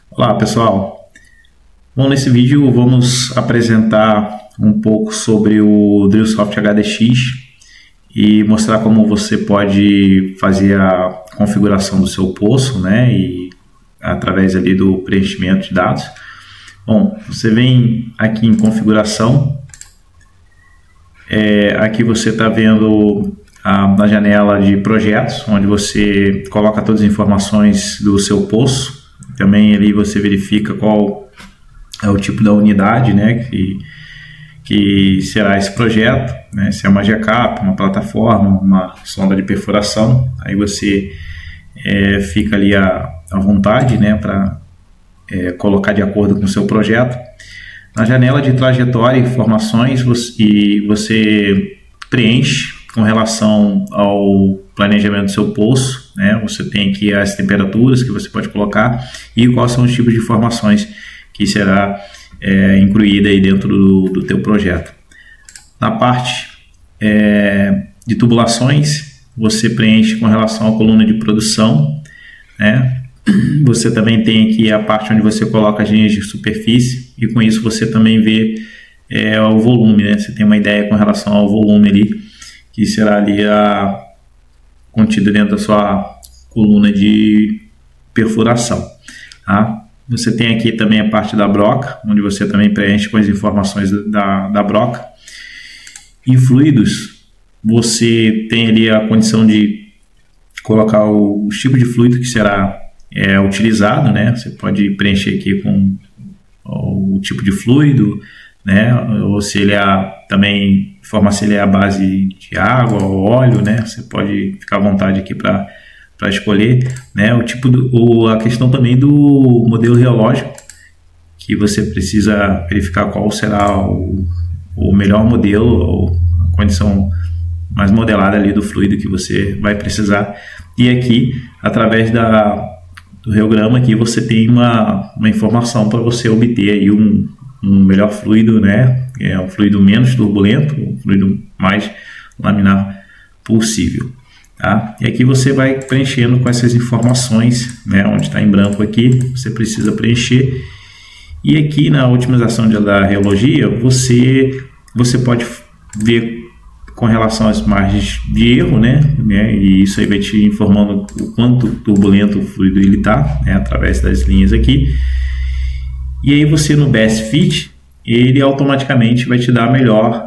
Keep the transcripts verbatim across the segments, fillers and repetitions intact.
Olá pessoal, bom, nesse vídeo vamos apresentar um pouco sobre o DrillSoft H D X e mostrar como você pode fazer a configuração do seu poço, né, e através ali do preenchimento de dados. Bom, você vem aqui em configuração, é, aqui você está vendo a, na janela de projetos, onde você coloca todas as informações do seu poço. Também ali você verifica qual é o tipo da unidade, né, que, que será esse projeto, né, se é uma G-Cap, uma plataforma, uma sonda de perfuração. Aí você é, fica ali à, à vontade, né, para é, colocar de acordo com o seu projeto. Na janela de trajetória e informações você, e você preenche com relação ao planejamento do seu poço, né? Você tem aqui as temperaturas que você pode colocar e quais são os tipos de informações que será é, incluída aí dentro do, do teu projeto. Na parte é, de tubulações, você preenche com relação à coluna de produção, né? Você também tem aqui a parte onde você coloca as linhas de superfície e com isso você também vê é, o volume, né? Você tem uma ideia com relação ao volume ali, que será ali a, contido dentro da sua coluna de perfuração. Tá? Você tem aqui também a parte da broca, onde você também preenche com as informações da, da broca. Em fluidos, você tem ali a condição de colocar o, o tipo de fluido que será é, utilizado, né? Você pode preencher aqui com o, o tipo de fluido, né? Ou se ele é também informar se ele é a base de água ou óleo, né? Você pode ficar à vontade aqui para para escolher, né? O tipo do, o, a questão também do modelo reológico, que você precisa verificar qual será o, o melhor modelo ou a condição mais modelada ali do fluido que você vai precisar. E aqui, através da do reograma aqui, você tem uma, uma informação para você obter aí um um melhor fluido, né? É um fluido menos turbulento, um fluido mais laminar possível, tá? E aqui você vai preenchendo com essas informações, né? Onde está em branco aqui, você precisa preencher. E aqui na otimização de, da reologia, você, você pode ver com relação às margens de erro, né? né? E isso aí vai te informando o quanto turbulento o fluido ele está, né? Através das linhas aqui. E aí você no Best Fit, ele automaticamente vai te dar a melhor,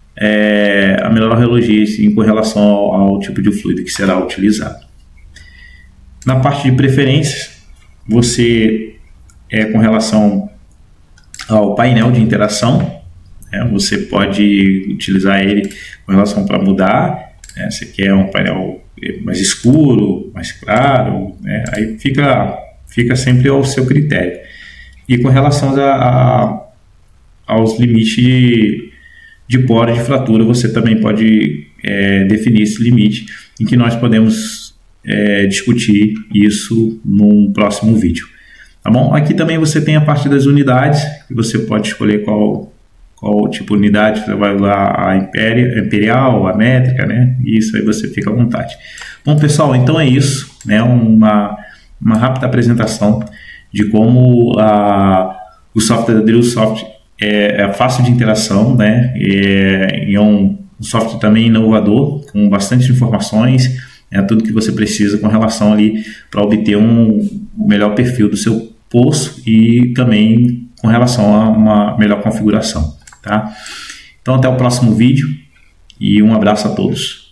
é, a melhor reologia assim, com relação ao, ao tipo de fluido que será utilizado. Na parte de preferências, você, é, com relação ao painel de interação, né, você pode utilizar ele com relação para mudar, né, você quer um painel mais escuro, mais claro, né, aí fica, fica sempre ao seu critério. E com relação a, a, aos limites de, de poro de fratura, você também pode é, definir esse limite, em que nós podemos é, discutir isso num próximo vídeo. Tá bom? Aqui também você tem a parte das unidades, que você pode escolher qual, qual tipo de unidade, você vai usar a imperial, a métrica, né? E isso aí você fica à vontade. Bom, pessoal, então é isso, né? Uma, uma rápida apresentação de como a, o software da DrillSoft é, é fácil de interação, né? É, é um, um software também inovador, com bastante informações, é tudo que você precisa com relação ali para obter um melhor perfil do seu poço e também com relação a uma melhor configuração, tá? Então até o próximo vídeo e um abraço a todos.